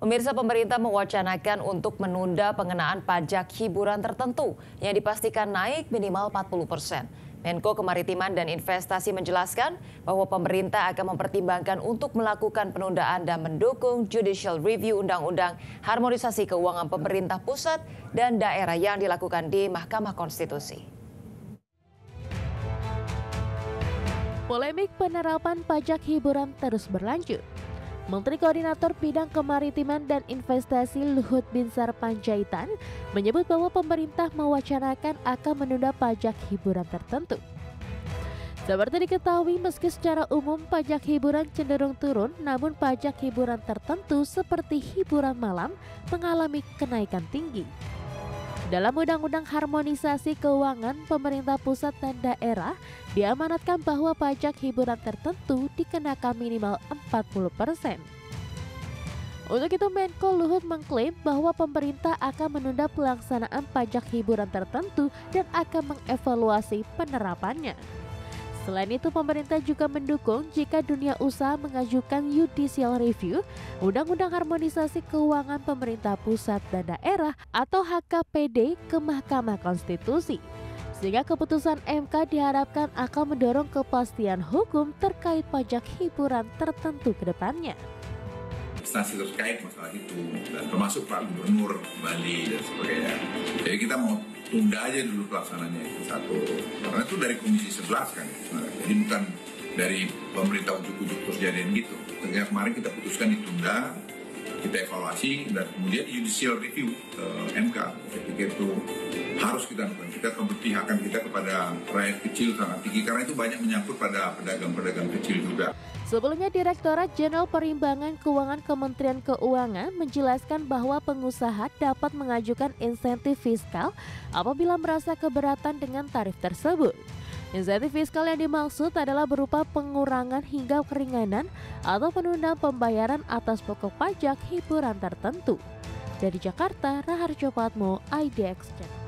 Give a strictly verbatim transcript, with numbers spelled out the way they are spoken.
Pemirsa, pemerintah mewacanakan untuk menunda pengenaan pajak hiburan tertentu yang dipastikan naik minimal empat puluh persen. Menko Kemaritiman dan Investasi menjelaskan bahwa pemerintah akan mempertimbangkan untuk melakukan penundaan dan mendukung judicial review undang-undang harmonisasi keuangan pemerintah pusat dan daerah yang dilakukan di Mahkamah Konstitusi. Polemik penerapan pajak hiburan terus berlanjut. Menteri Koordinator Bidang Kemaritiman dan Investasi Luhut Binsar Panjaitan menyebut bahwa pemerintah mewacanakan akan menunda pajak hiburan tertentu. Seperti diketahui, meski secara umum pajak hiburan cenderung turun, namun pajak hiburan tertentu seperti hiburan malam mengalami kenaikan tinggi. Dalam Undang-Undang Harmonisasi Keuangan Pemerintah Pusat dan Daerah, diamanatkan bahwa pajak hiburan tertentu dikenakan minimal empat puluh persen. Untuk itu, Menko Luhut mengklaim bahwa pemerintah akan menunda pelaksanaan pajak hiburan tertentu dan akan mengevaluasi penerapannya. Selain itu, pemerintah juga mendukung jika dunia usaha mengajukan judicial review Undang-Undang Harmonisasi Keuangan Pemerintah Pusat dan Daerah atau H K P D ke Mahkamah Konstitusi. Sehingga keputusan M K diharapkan akan mendorong kepastian hukum terkait pajak hiburan tertentu ke depannya. Instansi terkait masalah itu, dan termasuk Pak Gubernur Bali dan sebagainya. Jadi kita mau tunda aja dulu pelaksananya itu satu, karena itu dari Komisi sebelas kan, nah, jadi bukan dari pemerintah ujuk-ujuk terus jadian gitu. Sehingga kemarin kita putuskan ditunda, kita evaluasi dan kemudian judicial review uh, M K. Saya pikir itu harus kita lakukan. Kita keberpihakan kita kepada rakyat kecil sangat tinggi karena itu banyak menyangkut pada pedagang-pedagang kecil juga. Sebelumnya, Direktorat Jenderal Perimbangan Keuangan Kementerian Keuangan menjelaskan bahwa pengusaha dapat mengajukan insentif fiskal apabila merasa keberatan dengan tarif tersebut. Insentif fiskal yang dimaksud adalah berupa pengurangan hingga keringanan atau penundaan pembayaran atas pokok pajak hiburan tertentu. Dari Jakarta, Raharjo Patmo, I D X.